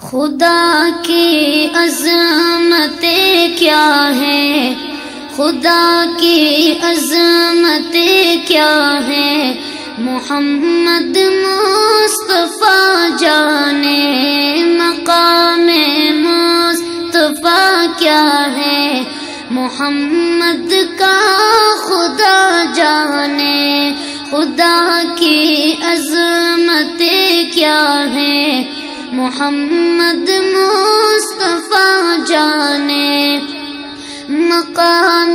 خدا کی عظمتیں کیا ہے، خدا کی عظمتیں کیا ہے، محمد مصطفیٰ جانے مقام مصطفیٰ کیا ہے، محمد کا خدا جانے خدا کی عظمتیں کیا ہے، محمد مصطفیٰ جانے مقام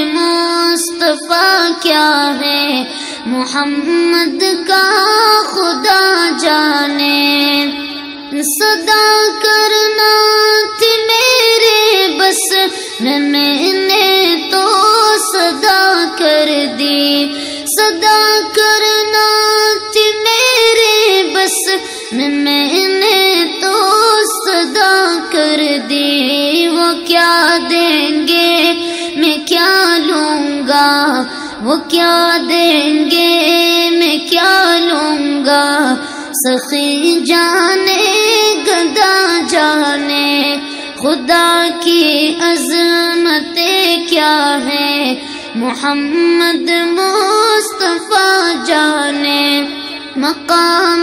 مصطفیٰ کیا ہے، محمد کا خدا جانے۔ صدا کرنا تھی میرے بس میں نے تو صدا کر دی، صدا کرنا تھی میرے بس میں نے تو صدا کر دی۔ وہ کیا دیں گے میں کیا لوں گا، وہ کیا دیں گے میں کیا لوں گا، سخی جانے گدا جانے خدا کی عظمتیں کیا ہے، محمد مصطفیٰ جانے مقام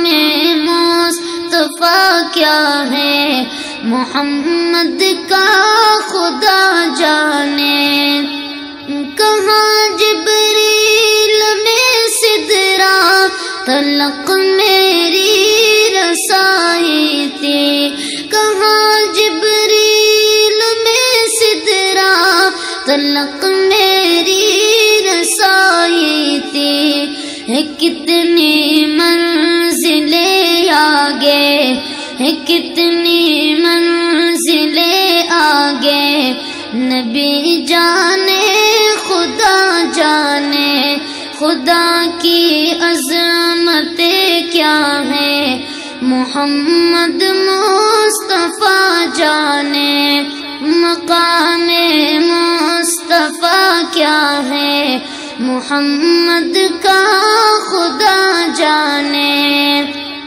مصطفیٰ کیا ہے، محمد کا خدا جانے۔ کہاں جبریل میں سدرا تلق میری رسائی تھی، کہاں جبریل میں سدرا تلق میری رسائی تھی، ہے کتنی منزلیں آگے، ہے کتنی منزلیں آگے، نبی جانے خدا جانے خدا کی عظمتیں کیا ہے، محمد مصطفیٰ جانے مقام مصطفیٰ کیا ہے، محمد کا خدا جانے۔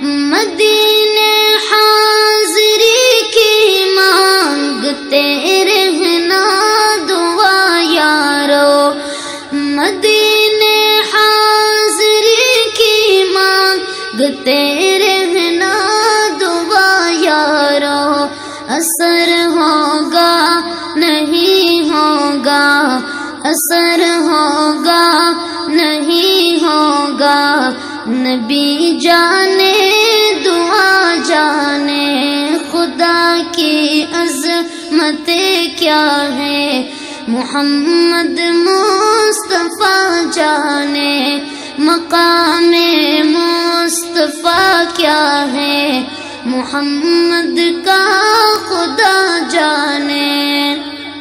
مدینے حاضری کی مانگتے رہنا دعا یارو، مدینے حاضری کی مانگتے رہنا دعا یارو، اثر ہوگا نہیں ہوگا، اثر ہوگا نہیں ہوگا، نبی جانے دعا جانے خدا کی عظمتیں کیا ہے، محمد مصطفیٰ جانے مقام مصطفیٰ کیا ہے، محمد کا خدا جانے۔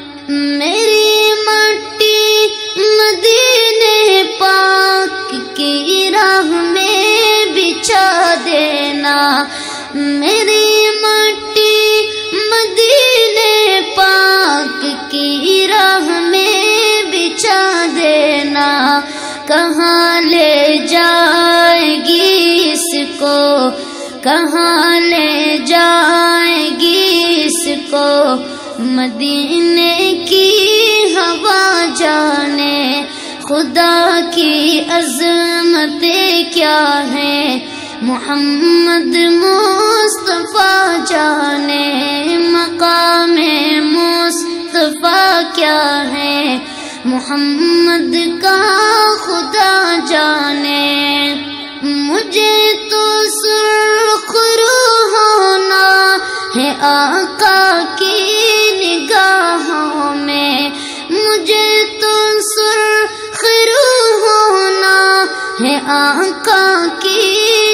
میری مٹی مدینے پاک کی راہ میں بچھا دینا، میری مٹی مدینے پاک کی راہ میں بچھا دینا، کہاں لے جائے گی اس کو، کہاں لے جائے گی اس کو، مدینے کی ہوا جانے خدا کی عظمتیں کیا ہے، محمد مصطفیٰ جانے مقام مصطفیٰ کیا ہے، محمد کا خدا جانے۔ مجھے تو سرخ روح ہونا ہے آقا کی نگاہوں میں، مجھے تو سرخ روح ہونا ہے آقا کی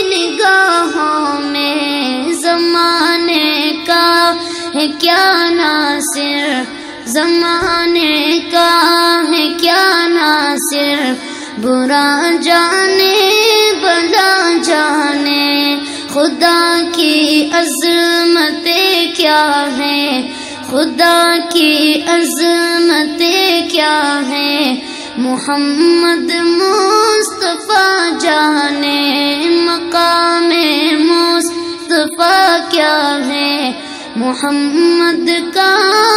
نگاہوں میں، زمانے کا ہے کیا ناصر، زمانے کا ہے کیا ناصر، برا جانے بھلا جانے خدا کی عظمتیں کیا ہے، خدا کی عظمتیں کیا ہے، محمد مصطفیٰ جانے مقام مصطفیٰ کیا ہے، محمد کا